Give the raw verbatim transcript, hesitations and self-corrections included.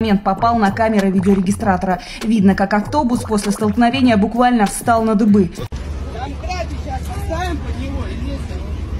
момент попал на камеры видеорегистратора. Видно, как автобус после столкновения буквально встал на дыбы. Там сейчас поставим под него и